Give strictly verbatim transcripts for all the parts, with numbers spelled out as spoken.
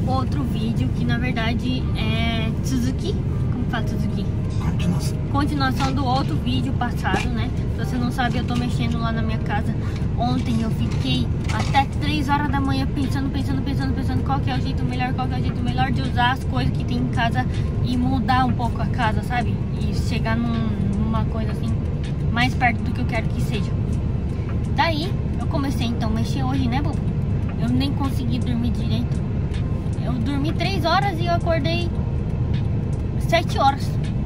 outro vídeo que na verdade é Suzuki. Como fala Suzuki? Continuação. Continuação do outro vídeo passado, né? Se você não sabe, eu tô mexendo lá na minha casa. Ontem eu fiquei até três horas da manhã pensando, pensando, pensando, pensando qual que é o jeito melhor, qual que é o jeito melhor de usar as coisas que tem em casa e mudar um pouco a casa, sabe? E chegar num, numa coisa assim, mais perto do que eu quero que seja. Daí, eu comecei então a mexer hoje, né, Bubu? Eu nem consegui dormir direito. Eu dormi três horas e eu acordei sete horas.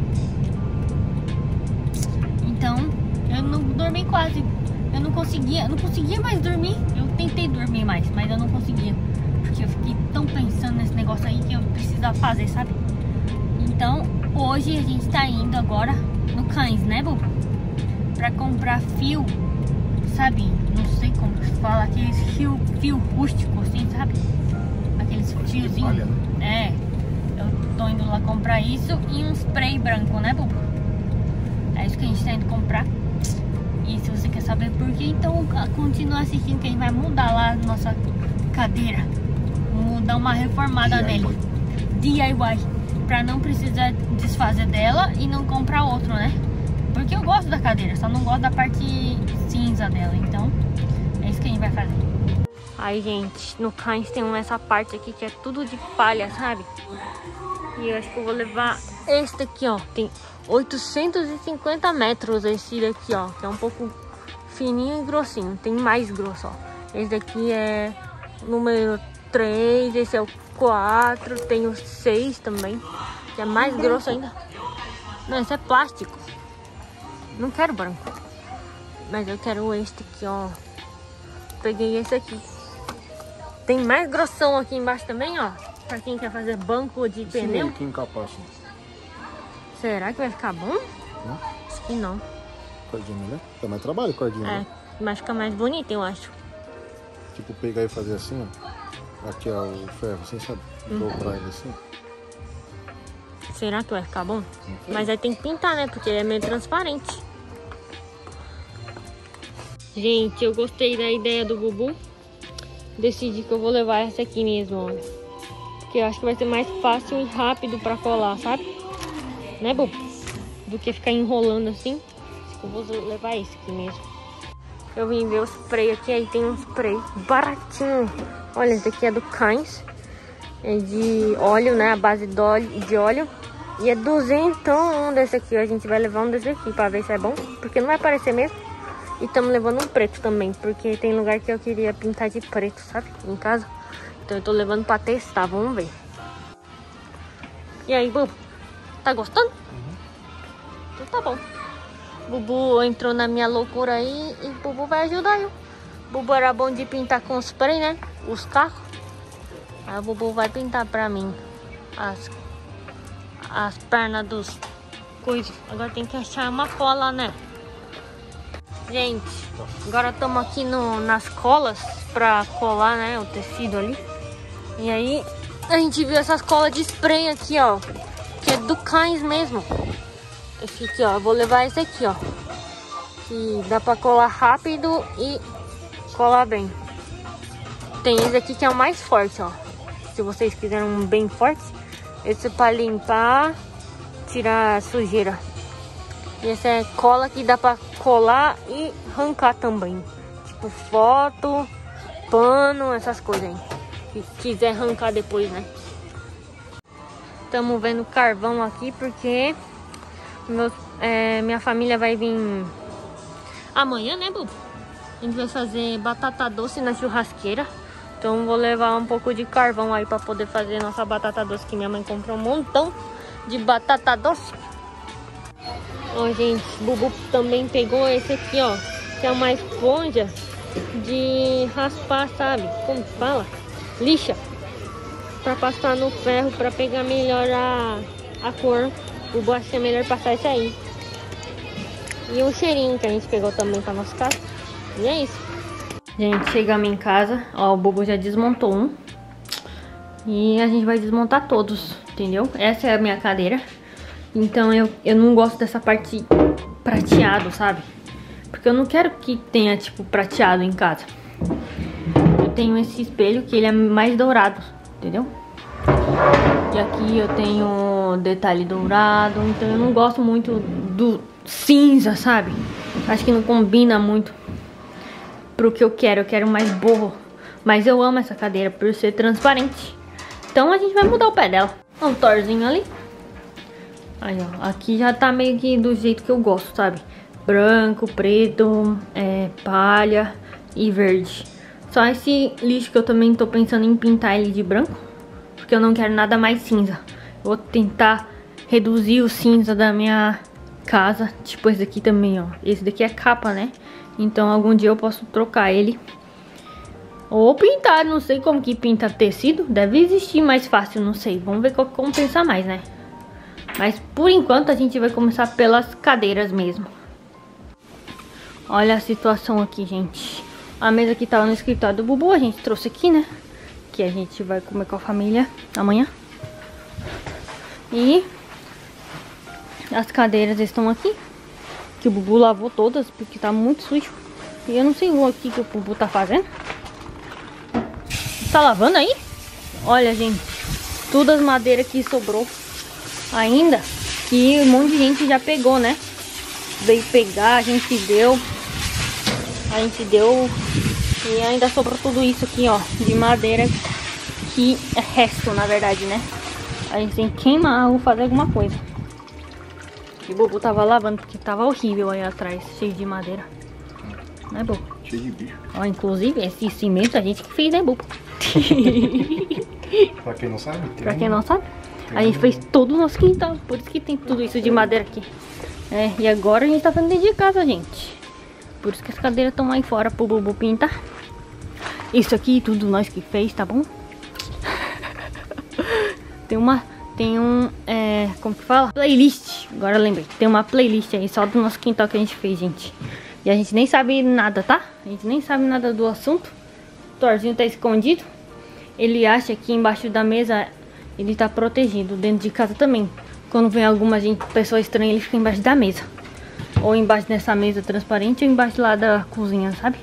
Então, eu não dormi quase. Eu não conseguia, eu não conseguia mais dormir. Eu tentei dormir mais, mas eu não conseguia. Porque eu fiquei tão pensando nesse negócio aí que eu precisava fazer, sabe? Então, hoje a gente tá indo agora no Cães, né, Bubu? Pra comprar fio, sabe? Não sei como que se fala, aqueles fio, fio rústico, assim, sabe? Aqueles fiozinhos. Olha, né? É, eu tô indo lá comprar isso e um spray branco, né, Bubu? É isso que a gente tá indo comprar. E se você quer saber por que, então continua assistindo que a gente vai mudar lá a nossa cadeira. Vamos dar uma reformada nele. D I Y. Pra não precisar desfazer dela e não comprar outro, né? Porque eu gosto da cadeira, só não gosto da parte cinza dela. Então, é isso que a gente vai fazer. Aí, gente, no Cães tem essa parte aqui que é tudo de palha, sabe? E eu acho que eu vou levar este aqui, ó. Tem oitocentos e cinquenta metros esse daqui, ó. Que é um pouco fininho e grossinho. Tem mais grosso, ó. Esse daqui é número três, esse é o quatro, tem o seis também, que é mais grosso ainda. Não, esse é plástico. Não quero branco. Mas eu quero este aqui, ó. Peguei esse aqui. Tem mais grossão aqui embaixo também, ó. Pra quem quer fazer banco de pneu. Aqui em capacho. Será que vai ficar bom? Não? Acho que não. Cordinha melhor? Dá mais trabalho, cordinha. É, né? mas fica mais bonito, eu acho. Tipo, pegar e fazer assim, ó. Aqui é o ferro, assim, sabe? Hum. Dobrar ele assim. Será que vai ficar bom? Mas aí tem que pintar, né? Porque é meio transparente. Gente, eu gostei da ideia do Bubu. Decidi que eu vou levar essa aqui mesmo, ó. Porque eu acho que vai ser mais fácil e rápido pra colar, sabe? Né, Bubu? Do que ficar enrolando assim. Acho que eu vou levar esse aqui mesmo. Eu vim ver o spray aqui, aí tem um spray baratinho. Olha, esse aqui é do Cães. É de óleo, né? A base de óleo, de óleo. E é duzentão um desse aqui. A gente vai levar um desse aqui pra ver se é bom. Porque não vai aparecer mesmo. E estamos levando um preto também. Porque tem lugar que eu queria pintar de preto, sabe? Em casa. Então eu tô levando pra testar. Vamos ver. E aí, Bubu? Tá gostando? Uhum. Então tá bom. Bubu entrou na minha loucura aí. E Bubu vai ajudar eu. Bubu era bom de pintar com spray, né? Os carros. Aí o Bubu vai pintar pra mim as, as pernas dos coisas. Agora tem que achar uma cola, né? Gente, agora estamos aqui no, nas colas pra colar, né? O tecido ali. E aí a gente viu essas colas de spray aqui, ó. Que é do Cães mesmo. Esse aqui, ó. Eu vou levar esse aqui, ó. Que dá pra colar rápido e colar bem. Tem esse aqui que é o mais forte, ó. Se vocês quiserem um bem forte. Esse é pra limpar, tirar a sujeira. E essa é cola que dá pra colar e arrancar também. Tipo foto, pano, essas coisas aí. Se quiser arrancar depois, né? Estamos vendo carvão aqui porque meus, é, minha família vai vir amanhã, né, Bubu? A gente vai fazer batata doce na churrasqueira. Então vou levar um pouco de carvão aí pra poder fazer nossa batata doce, que minha mãe comprou um montão de batata doce. Ó, gente, Bubu também pegou esse aqui, ó, que é uma esponja de raspar, sabe? Como que fala? Lixa. Pra passar no ferro, pra pegar melhor a, a cor. O Bubu acha que é melhor passar isso aí. E um cheirinho que a gente pegou também pra nossa casa. E é isso. Gente, chegamos em casa. Ó, o Bubu já desmontou um. E a gente vai desmontar todos, entendeu? Essa é a minha cadeira. Então eu, eu não gosto dessa parte prateado, sabe? Porque eu não quero que tenha, tipo, prateado em casa. Eu tenho esse espelho que ele é mais dourado, entendeu? E aqui eu tenho detalhe dourado, então eu não gosto muito do cinza, sabe? Acho que não combina muito pro que eu quero, eu quero mais borro. Mas eu amo essa cadeira por ser transparente. Então a gente vai mudar o pé dela. Olha um torzinho ali. Aí, ó, aqui já tá meio que do jeito que eu gosto, sabe? Branco, preto, é, palha e verde. Só esse lixo que eu também tô pensando em pintar ele de branco, porque eu não quero nada mais cinza. Vou tentar reduzir o cinza da minha casa. Tipo esse daqui também, ó. Esse daqui é capa, né? Então algum dia eu posso trocar ele. Ou pintar, não sei como que pinta tecido. Deve existir mais fácil, não sei. Vamos ver qual que compensa mais, né? Mas por enquanto a gente vai começar pelas cadeiras mesmo. Olha a situação aqui, gente. A mesa que tava no escritório do Bubu, a gente trouxe aqui, né? Que a gente vai comer com a família amanhã. E as cadeiras estão aqui. Que o Bubu lavou todas, porque tá muito sujo. E eu não sei o que, que o Bubu tá fazendo. Tá lavando aí? Olha, gente. Todas as madeiras que sobrou ainda. Que um monte de gente já pegou, né? Veio pegar, a gente deu. A gente deu. E ainda sobrou tudo isso aqui, ó. De madeira. Que é resto, na verdade, né? A gente tem que queimar ou fazer alguma coisa. E o Bubu tava lavando, porque tava horrível aí atrás. Cheio de madeira. Né, Bubu? Cheio de bicho. Ó, inclusive, esse cimento a gente que fez, né, Bubu? Pra quem não sabe, tem Pra quem um... não sabe, a gente fez todo o nosso quintal. Por isso que tem tudo isso de madeira aqui. É, e agora a gente tá fazendo dentro de casa, gente. Por isso que as cadeiras estão aí fora pro Bubu pintar. Isso aqui tudo nós que fez, tá bom? Tem uma... Tem um... É, como que fala? Playlist. Agora eu lembrei. Tem uma playlist aí só do nosso quintal que a gente fez, gente. E a gente nem sabe nada, tá? A gente nem sabe nada do assunto. O Thorzinho tá escondido. Ele acha que embaixo da mesa ele tá protegido. Dentro de casa também. Quando vem alguma gente, pessoa estranha, ele fica embaixo da mesa. Ou embaixo dessa mesa transparente ou embaixo lá da cozinha, sabe?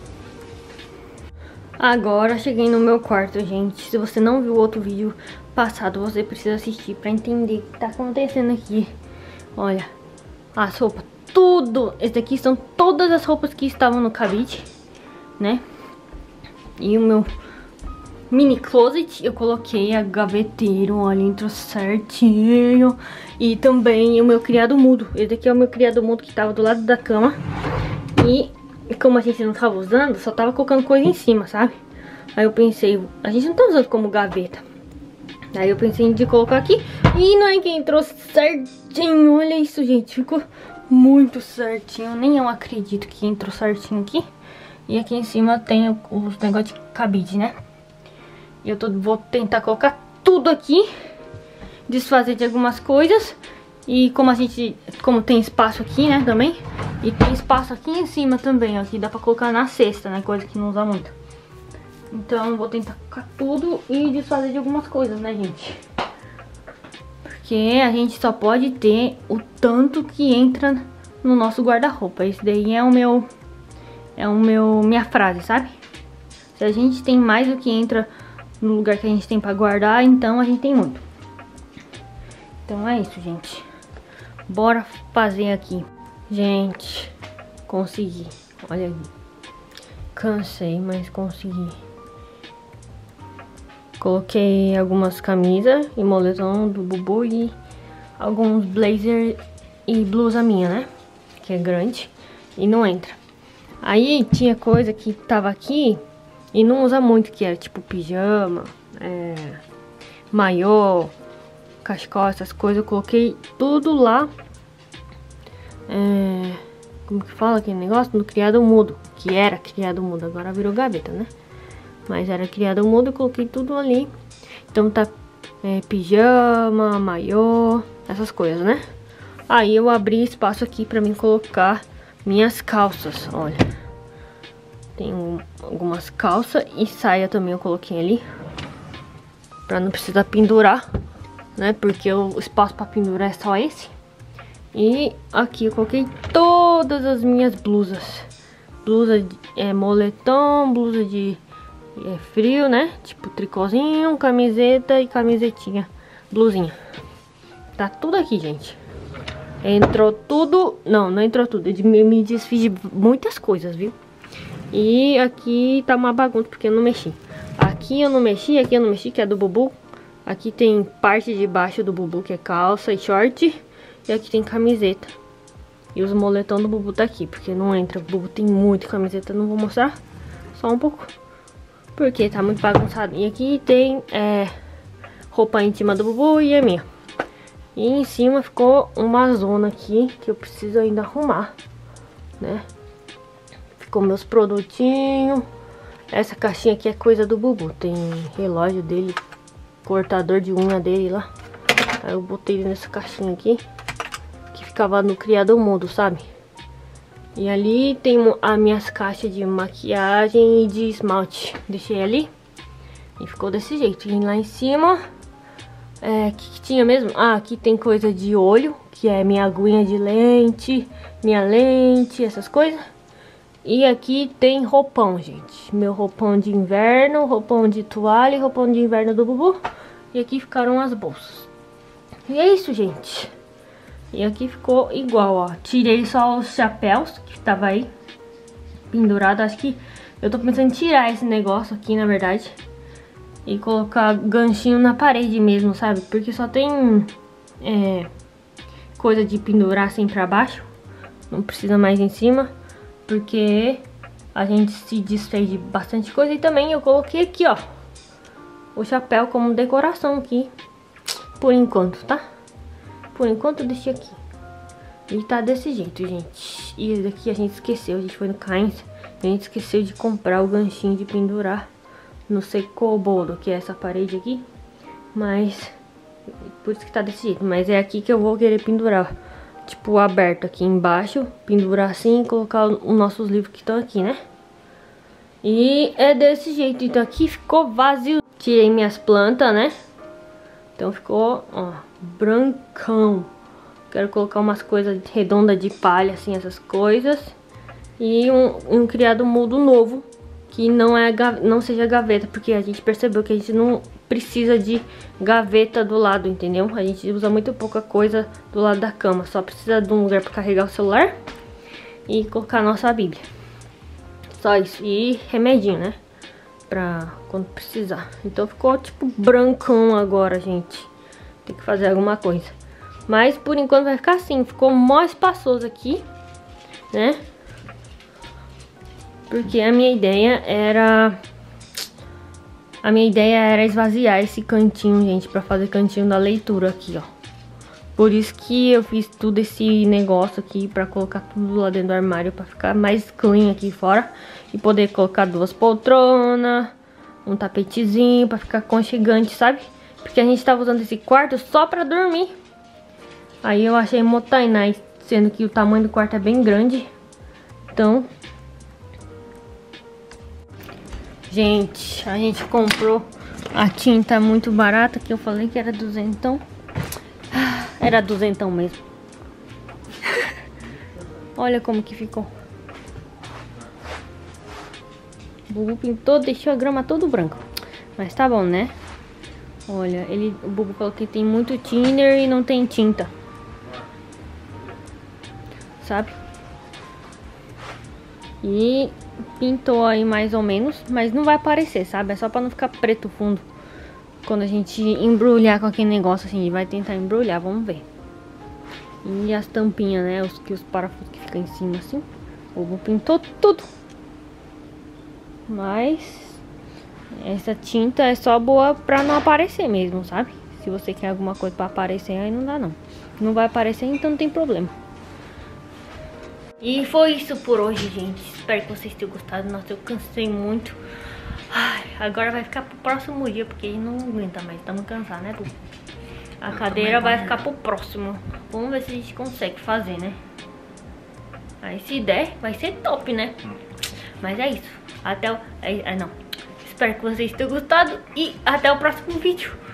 Agora cheguei no meu quarto, gente. Se você não viu o outro vídeo passado, você precisa assistir pra entender o que tá acontecendo aqui. Olha, as roupas, tudo. Esse daqui são todas as roupas que estavam no cabide, né? E o meu mini closet, eu coloquei a gaveteiro, olha, entrou certinho. E também o meu criado mudo. Esse daqui é o meu criado mudo que tava do lado da cama. E como a gente não tava usando, só tava colocando coisa em cima, sabe? Aí eu pensei, a gente não tá usando como gaveta. Aí eu pensei em de colocar aqui. E não é que entrou certinho. Olha isso, gente, ficou muito certinho. Nem eu acredito que entrou certinho aqui. E aqui em cima tem os negócios de cabide, né? E eu tô, vou tentar colocar tudo aqui. Desfazer de algumas coisas. E como a gente, como tem espaço aqui, né, também. E tem espaço aqui em cima também, ó, que dá pra colocar na cesta, né, coisa que não usa muito. Então eu vou tentar colocar tudo e desfazer de algumas coisas, né, gente. Porque a gente só pode ter o tanto que entra no nosso guarda-roupa. Esse daí é o meu, é o meu, minha frase, sabe? Se a gente tem mais do que entra no lugar que a gente tem pra guardar, então a gente tem muito. Então é isso, gente. Bora fazer aqui. Gente, consegui. Olha aí. Cansei, mas consegui. Coloquei algumas camisas e moletom do Bubu e alguns blazer e blusa minha, né? Que é grande e não entra. Aí tinha coisa que tava aqui e não usa muito, que era tipo pijama, é, maiô, cachecol, essas coisas. Eu coloquei tudo lá. É, como que fala aquele negócio? No criado mudo. Que era criado mudo, agora virou gaveta, né? Mas era criado mudo, eu coloquei tudo ali. Então tá é, pijama, maiô, essas coisas, né? Aí eu abri espaço aqui pra mim colocar minhas calças, olha. Tem um, algumas calças e saia também eu coloquei ali. Pra não precisar pendurar, né? Porque o espaço pra pendurar é só esse. E aqui eu coloquei todas as minhas blusas. Blusa de é, moletom, blusa de E é frio, né? Tipo tricôzinho, camiseta e camisetinha, blusinha. Tá tudo aqui, gente. Entrou tudo... Não, não entrou tudo. Eu me desfiz de muitas coisas, viu? E aqui tá uma bagunça porque eu não mexi. Aqui eu não mexi, aqui eu não mexi, que é do Bubu. Aqui tem parte de baixo do Bubu, que é calça e short. E aqui tem camiseta. E os moletons do Bubu tá aqui, porque não entra. O Bubu tem muita camiseta, não vou mostrar. Só um pouco. Porque tá muito bagunçado. E aqui tem é, roupa íntima do Bubu e a minha. E em cima ficou uma zona aqui que eu preciso ainda arrumar, né? Ficou meus produtinhos. Essa caixinha aqui é coisa do Bubu. Tem relógio dele, cortador de unha dele lá. Aí eu botei ele nessa caixinha aqui, que ficava no criado mudo, sabe? E ali tem as minhas caixas de maquiagem e de esmalte. Deixei ali. E ficou desse jeito. E lá em cima... É, o que, que tinha mesmo? Ah, aqui tem coisa de olho, que é minha aguinha de lente, minha lente, essas coisas. E aqui tem roupão, gente. Meu roupão de inverno, roupão de toalha e roupão de inverno do Bubu. E aqui ficaram as bolsas. E é isso, gente. E aqui ficou igual, ó. Tirei só os chapéus que tava aí pendurado. Acho que eu tô pensando em tirar esse negócio aqui, na verdade. E colocar ganchinho na parede mesmo, sabe? Porque só tem é, coisa de pendurar assim pra baixo. Não precisa mais em cima. Porque a gente se desfez de bastante coisa. E também eu coloquei aqui, ó, o chapéu como decoração aqui. Por enquanto, tá? Por enquanto eu deixei aqui. E tá desse jeito, gente. E esse daqui a gente esqueceu. A gente foi no Cain's. A gente esqueceu de comprar o ganchinho de pendurar no secobolo, que é essa parede aqui. Mas por isso que tá desse jeito. Mas é aqui que eu vou querer pendurar, tipo aberto aqui embaixo, pendurar assim e colocar os nossos livros que estão aqui, né? E é desse jeito. Então aqui ficou vazio. Tirei minhas plantas, né? Então ficou, ó, brancão. Quero colocar umas coisas redondas de palha, assim, essas coisas. E um, um criado mudo novo, que não, é, não seja gaveta, porque a gente percebeu que a gente não precisa de gaveta do lado, entendeu? A gente usa muito pouca coisa do lado da cama, só precisa de um lugar para carregar o celular e colocar a nossa Bíblia. Só isso, e remedinho, né? Pra quando precisar. Então ficou tipo brancão agora, gente. Tem que fazer alguma coisa. Mas por enquanto vai ficar assim, ficou mó espaçoso aqui, né? Porque a minha ideia era... A minha ideia era esvaziar esse cantinho, gente, pra fazer cantinho da leitura aqui, ó. Por isso que eu fiz tudo esse negócio aqui, pra colocar tudo lá dentro do armário, pra ficar mais clean aqui fora. E poder colocar duas poltronas, um tapetezinho, pra ficar aconchegante, sabe? Porque a gente tava usando esse quarto só pra dormir. Aí eu achei motainai, sendo que o tamanho do quarto é bem grande. Então... Gente, a gente comprou a tinta muito barata, que eu falei que era duzentão. Era duzentão mesmo. Olha como que ficou. O Bubu pintou, deixou a grama todo branco. Mas tá bom, né? Olha, ele, o Bubu falou que tem muito thinner e não tem tinta. Sabe? E pintou aí mais ou menos, mas não vai aparecer, sabe? É só pra não ficar preto o fundo. Quando a gente embrulhar com aquele negócio assim, vai tentar embrulhar, vamos ver. E as tampinhas, né? Os, que os parafusos que ficam em cima assim. O Bubu pintou tudo. Mas essa tinta é só boa pra não aparecer mesmo, sabe? Se você quer alguma coisa pra aparecer, aí não dá não. Não vai aparecer, então não tem problema. E foi isso por hoje, gente. Espero que vocês tenham gostado. Nossa, eu cansei muito. Ai, agora vai ficar pro próximo dia, porque não aguenta mais. Estamos cansados, né, Bubu? A cadeira vai ficar pro próximo. Vamos ver se a gente consegue fazer, né? Aí se der, vai ser top, né? Mas é isso. Até o... É, é, não. Espero que vocês tenham gostado. E até o próximo vídeo.